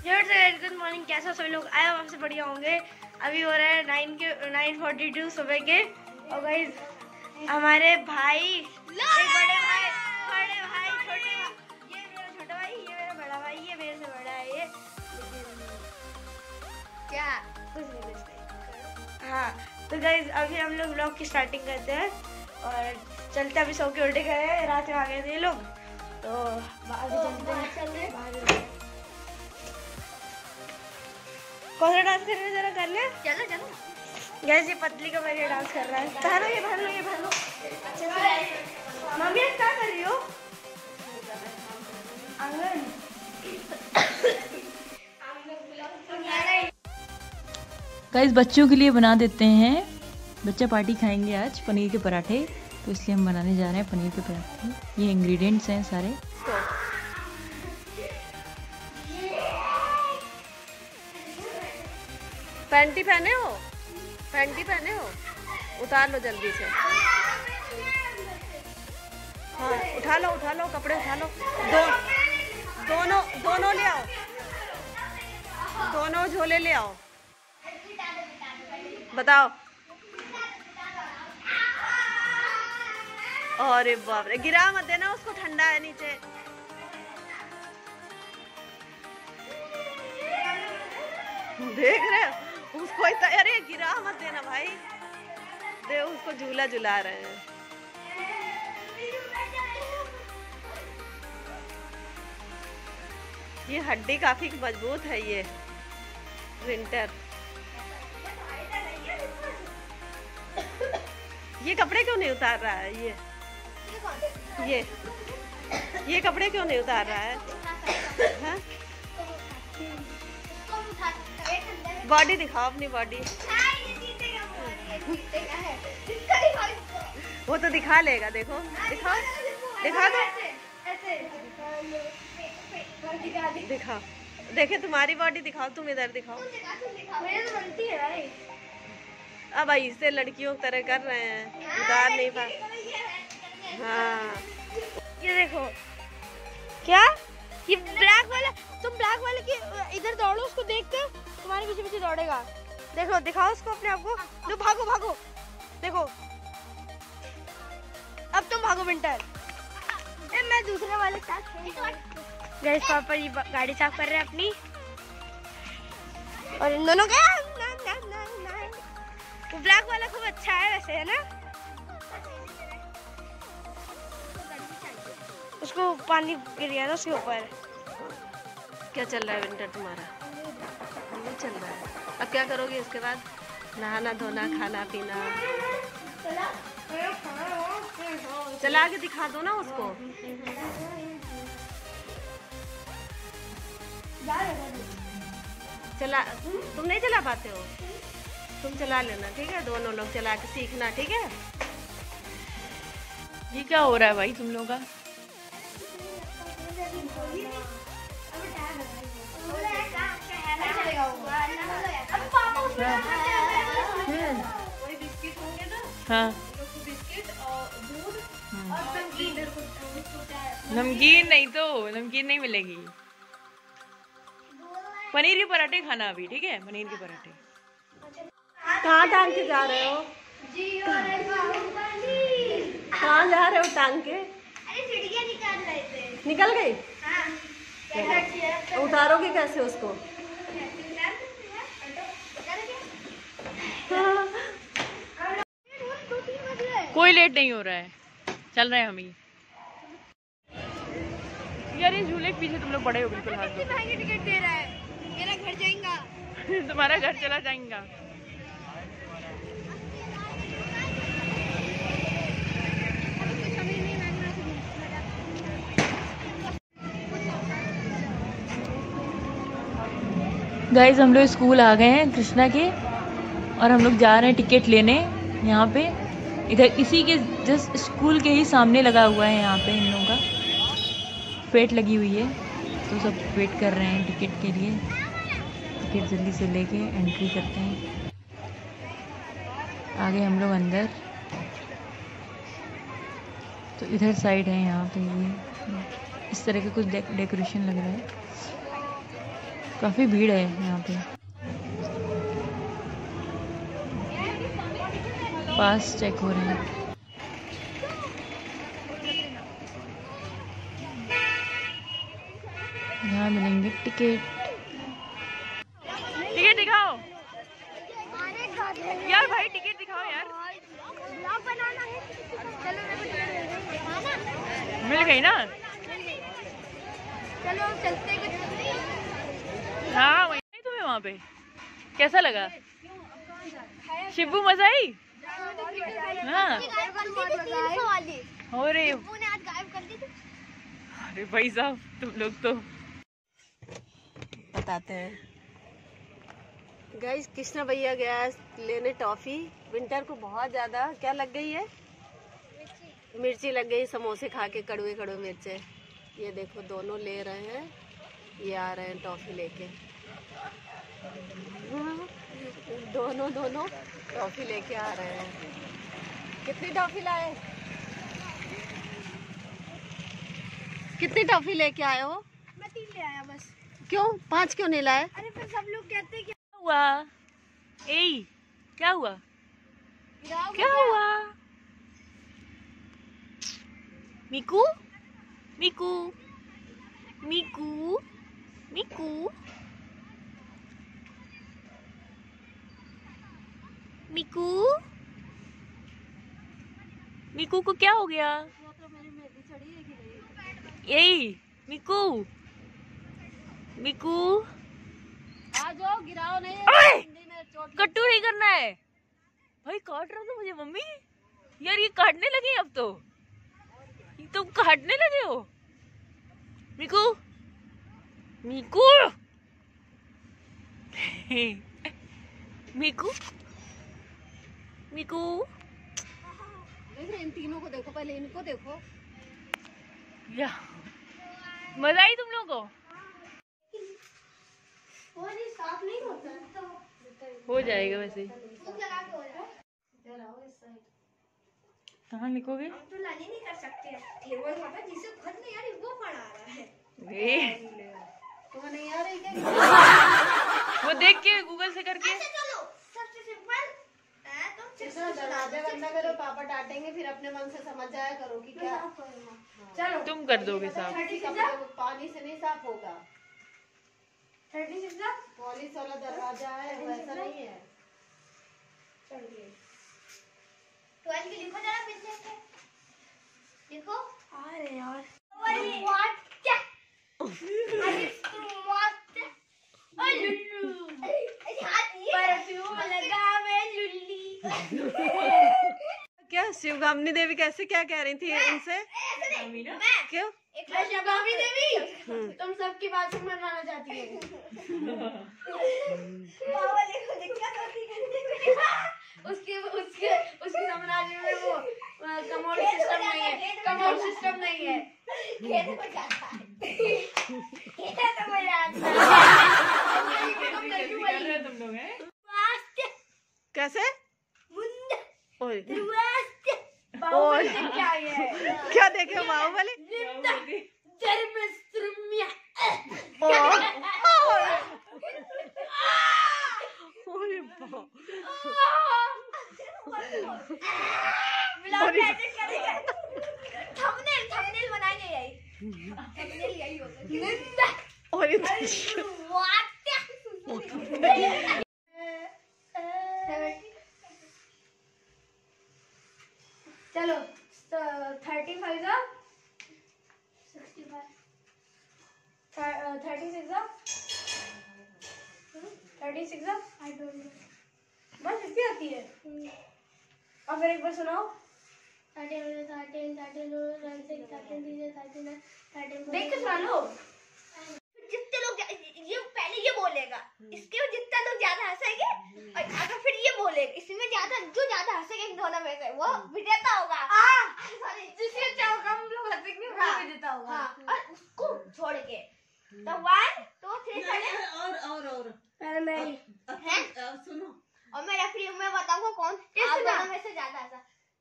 Good morning, कैसे हो सभी लोग? आए हम आपसे बढ़िया होंगे। अभी हो रहा है 9:42 सुबह के। और गाइस हमारे भाई, बड़े भाई, छोटे भाई, ये मेरा छोटा भाई, ये मेरा बड़ा भाई, ये मेरे से बड़ा है। ये क्या कुछ नहीं। हाँ तो गाइस अभी हम लोग व्लॉग की स्टार्टिंग करते हैं और चलते। अभी सो के उल्टे गए, रात में आ गए थे ये लोग, तो बाहर चलते हैं। कौन सा डांस कर रहे हैं, जरा कर ले। चलो चलो गाइस, ये पतली का मेरे डांस कर रहा है। पहनो ये, पहनो ये, पहनो अच्छे से। मम्मी क्या कर रही हो? आंगन। गाइस बच्चों के लिए बना देते हैं। बच्चे पार्टी खाएंगे आज पनीर के पराठे, तो इसलिए हम बनाने जा रहे हैं पनीर के पराठे। ये इंग्रेडिएंट्स हैं सारे। पैंटी पहने हो? पैंटी पहने हो? उतार लो जल्दी से। हाँ उठा लो कपड़े उठा लो। दोनों ले आओ, दोनों झोले ले आओ। बताओ। अरे बाप रे, गिरा मत देना उसको, ठंडा है नीचे। देख रहे हो उसको इतना, अरे गिरा मत देना भाई। दे उसको झूला झुला रहे हैं। ये हड्डी काफी मजबूत है ये विंटर। ये कपड़े क्यों नहीं उतार रहा है? ये कपड़े क्यों नहीं उतार रहा है? हाँ? बॉडी दिखाओ अपनी बॉडी। वो तो दिखा लेगा, देखो दिखाओ, दिखा दो, दिखाओ, देखे तुम्हारी बॉडी दिखाओ, तुम इधर दिखाओ। अब इससे लड़कियों की तरह कर रहे हैं, उतार नहीं पा। हाँ ये देखो क्या, ये ब्लैक वाला, तुम ब्लैक वाले के इधर दौड़ो, उसको देख के तुम्हारे पीछे पीछे दौड़ेगा। देखो, दिखाओ उसको अपने आप को। लो भागो भागो, देखो अब तुम भागो विंटर। मैं दूसरे वाले के साथ। गाइस पापा ये गाड़ी साफ कर रहे हैं अपनी, और इन दोनों का वो ब्लैक वाला खूब अच्छा है वैसे, है ना? उसको पानी गिर गया ना उसके ऊपर। क्या चल रहा है विंटर तुम्हारा? नहीं चल रहा है। अब क्या करोगे इसके बाद? नहाना धोना, खाना पीना। चला के दिखा दो ना उसको। चला, तुम नहीं चला पाते हो? तुम चला लेना, ठीक है? दोनों लोग चला के सीखना, ठीक है? ये क्या हो रहा है भाई तुम लोग का? हाँ नमकीन नहीं, तो नमकीन नहीं मिलेगी। पनीर के पराठे खाना अभी, ठीक है? पनीर के पराठे। कहाँ टांग के जा रहे हो? कहाँ जा रहे हो टांग के? निकल गई? उतारोगे कैसे उसको? कोई लेट नहीं हो रहा है, चल रहे हैं हम ही। यार ये झूले के पीछे तुम लोग बड़े हो बिल्कुल। हाथ दो। टिकट दे रहा है, मेरा घर जाएगा। तुम्हारा घर चला जाएगा। गाइस हम लोग स्कूल आ गए हैं कृष्णा के, और हम लोग जा रहे हैं टिकट लेने। यहाँ पे इधर इसी के जस्ट स्कूल के ही सामने लगा हुआ है, यहाँ पे इन लोगों का वेट लगी हुई है, तो सब वेट कर रहे हैं टिकट के लिए। टिकट जल्दी से लेके एंट्री करते हैं। आगे हम लोग अंदर, तो इधर साइड है यहाँ पे। ये इस तरह के कुछ डेकोरेशन लग रहा है। काफी भीड़ है यहाँ पे। पास चेक हो रहे हैं। यहाँ मिलेंगे टिकट। टिकट दिखाओ यार भाई, टिकट दिखाओ यार। मिल गई ना? चलो चलते कुछ। हाँ वही तुम्हें वहाँ पे कैसा लगा? शिब्बू मजा आई? हाँ अरे अरे भाई साहब तुम लोग तो बताते हैं। गाइस कृष्णा भैया गया लेने टॉफी। विंटर को बहुत ज्यादा क्या लग गई है? मिर्ची लग गई, समोसे खा के कड़वे कड़वे मिर्चे। ये देखो दोनों ले रहे हैं, ये आ रहे हैं टॉफी लेके। दोनों टॉफी लेके आ रहे हैं। कितनी टॉफी लाए? कितनी टॉफी लेके आए हो? मैं 3 ले आया बस। क्यों 5 क्यों नहीं लाए? अरे फिर सब लोग कहते हैं कि हुआ? ए क्या हुआ? क्या हुआ? मिकू मिकू मिकू मिकू मिकू मिकू को क्या हो गया? यही मिकू मिकू आ जाओ, गिराओ नहीं। कट्टू नहीं करना है भाई। काट रहा था मुझे मम्मी। यार ये काटने लगे अब तो। तुम काटने लगे हो मिकू मिकू मिकू मिकू। इन तीनों को देखो, पहले इनको देखो। या मजा आई तुम लोगों को? साफ नहीं होता हो जाएगा वैसे। लगा के हो जाए। कहाँ लिखोगे? तो लानी नहीं कर सकते हैं। टेबल होता जिसे खुद नहीं आ रही वो पढ़ा रहा है। तुम्हें नहीं आ रही क्या? वो देख के गूगल से करके। अच्छा चलो सबसे सिंपल तुम दरवाजा बंद करो, पापा डांटेंगे, फिर अपने मन से समझ जाया करो कि क्या। चलो तुम कर दोगे साफ। पानी से नहीं साफ होगा। 36 पॉलिश वाला दरवाजा है, वैसा नहीं है। 12 की लिखो जरा पीछे से। लिखो। अरे यार व्हाट क्या? अरे व्हाट? अरे लुल्लू। परफ्यूम लगा मैं लुल्ली। क्या शिवगामिनी देवी कैसे क्या कह रही थी इनसे? क्यों? शिवगामिनी देवी तुम सबकी बात से मनाना चाहती हो। उसके साम्राज्य में वो कमोड सिस्टम नहीं है। कमोड सिस्टम नहीं है। तुम लोग हैं कैसे? क्या देखे बाहुबली? थंबनेल बनाएंगे यही। थंबनेल यही होता है। चलो 35 जा 65 36 जा 36 जा आई डोंट नो बस इतनी आती है। और फिर एक बार सुनाओ। 13 देख के सुना लो। जितने लोग ये पहले ये बोलेगा, इसके में जितना लोग ज्यादा हंसेंगे और अगर फिर ये बोलेगा, इसमें ज्यादा जो ज्यादा हंसेंगे इन दोनों में से वो विजेता होगा। जिससे अच्छा होगा हम लोग हंसेंगे वो विजेता होगा। और उसको छोड़ के तो 1 2 3 और पहले मैं सुनो, और मैं रेफरी में बताऊंगा कौन आप दोनों में से ज्यादा हंसा।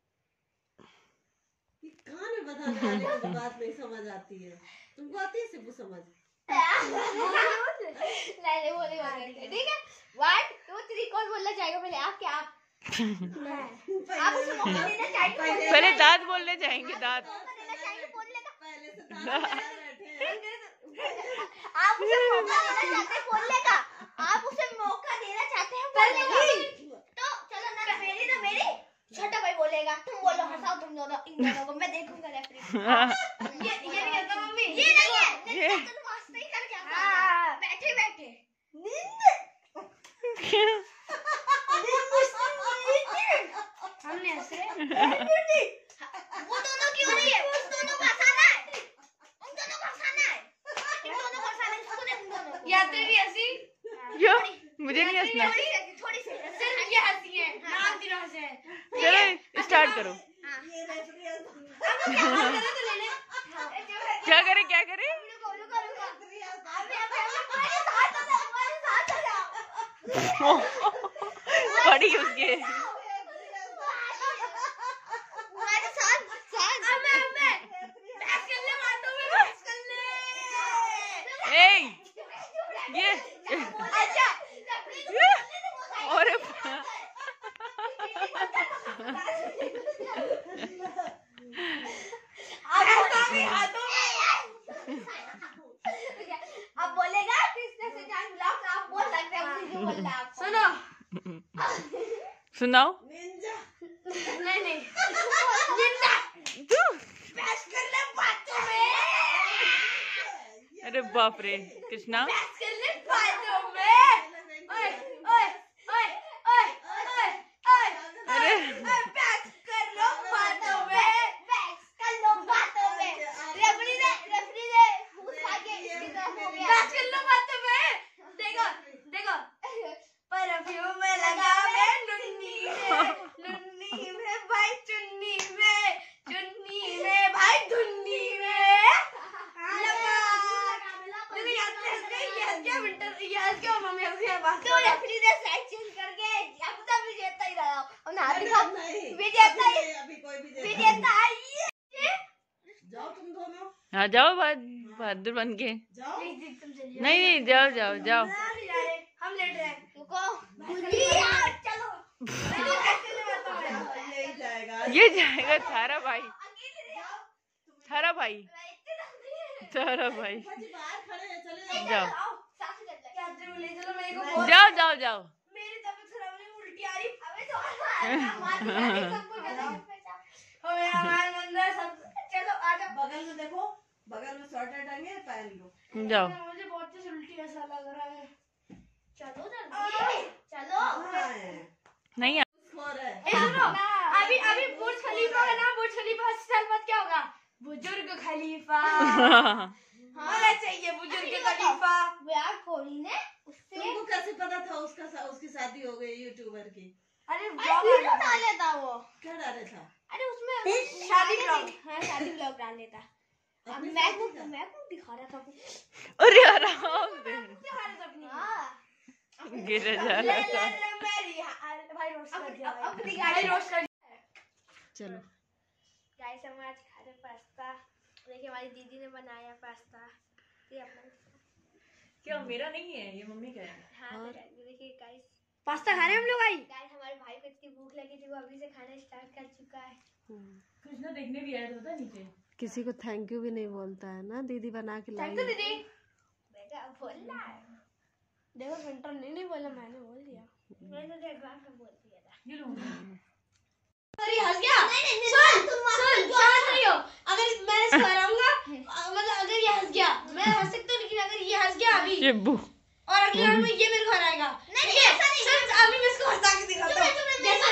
कहाँ में बताने वाले को बात नहीं समझ आती है। तुमको आती है सिर्फ समझ? नहीं बोले ठीक है। 1 2 3 कौन बोलना चाहेगा पहले? आप क्या? आप उसे मौका देना चाहिए। पहले दांत बोलने जाएंगे, दांत। आप उसे मौका देना चाहते हैं बोलने का? आप उसे मौका देना चाहते हैं बोलने का? तो चलो ना मेरी छोटा भाई बोलेगा, तुम बोलो, हंसाओ तुम दोनों, इन दोनों को मैं देखूंगा रेफरी। ये नहीं आता मम्मी, ये नहीं है, तुम मस्त ही कर क्या? बैठे हमने हंसे। वो दोनों क्यों नहीं है? उस दोनों को हंसाना है, उन दोनों को हंसाना है, इन दोनों को हंसाना है, सुने उन दोनों को। यात्री भी हंसी, क्यों? मुझे नहीं हंसना। थोड़ी सी सिर्फ ये हंसी है, नाम दिनों हंसे। चलो स्टार्ट करो। क्या करे? पड़ी उसके। ये अरे अब बोलेगा कृष्ण से जान ब्लॉग, आप बोल सकते हैं मुझे जो बोलना है। सुनाओ। नहीं बहस कर ले बातों में। अरे बाप रे कृष्णा। बहस कर ले बातों में। ओए अरे बहस कर लो बातों में, बहस कर लो बातों में। रेफरी ने घूस खा के इसकी तरफ हो गया। बहस कर लो बातों में। देखो परफ्यूम में लगा मैं नुन्नी में भाई, चुन्नी में भाई, धुन्नी में तो रेफरी ने साइड चेंज करके अब तक विजेता ही रहा। हमने हाथ दिखा, विजेता जाओ तुम दोनों। हाँ जाओ, बहादुर बन के। नहीं जाओ। हम लेट रहे हैं। चलो ये जाएगा थारा भाई। जाओ। मेरी तबीयत खराब है, उल्टी आ रही। चलो आ जाओ। बगल में देखो, बगल में स्वेटर टंगे, पहन लो। जाओ। मुझे बहुत तेज उल्टी ऐसा लग रहा है। चलो नहीं सुनो, अभी बुर्ज खलीफा का नाम, बुर्ज खलीफा 80 साल बाद क्या होगा? बुजुर्ग खलीफा होना चाहिए। बुजुर्ग खलीफा। कोई ने तुमको कैसे पता था उसकी शादी हो गई यूट्यूबर की? अरे वीडियो डाले था वो। क्या डाले था? अरे उसमें शादी ब्लॉग डाल लेता। अब मैकबुक दिखा रहा था। अरे आराम से दिखा रहा था अपनी। गिर जा रहा था। भाई रोस्ट कर दिया, अपनी गाड़ी रोस्ट कर दिया। चलो गाइस हम आज खा रहे पास्ता। देखिए हमारी दीदी ने बनाया पास्ता। ये अपना क्या मेरा नहीं है, ये मम्मी का है। हाँ देखिए गाइस पास्ता खा रहे हैं हम लोग। गाइस हमारे भाई को इतनी भूख लगी थी, वो अभी से खाना स्टार्ट कर चुका है। कृष्णा देखने भी आया था नीचे। किसी को थैंक यू भी नहीं बोलता है ना, दीदी बना के लाई। दीदी बेटा बोलना है। देखो विंटर नहीं बोला, मैंने बोल दिया। मैंने तो एक बार का बोल दिया था। ये लो। अरे हंस गया। सुन शांत रहियो। अगर मैं इसको हराऊंगा, मतलब अगर ये हंस गया, मैं हंस सकता हूँ, लेकिन अगर ये हंस गया अभी चिब्बू और अगली राउंड में ये मेरे को हराएगा। नहीं ऐसा नहीं। सुन अभी मैं इसको हंसा के दिखाता हूँ। जैसा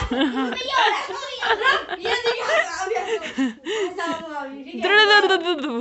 ये हो रहा है। ये देखिए अभी हंसा अभी ठीक है।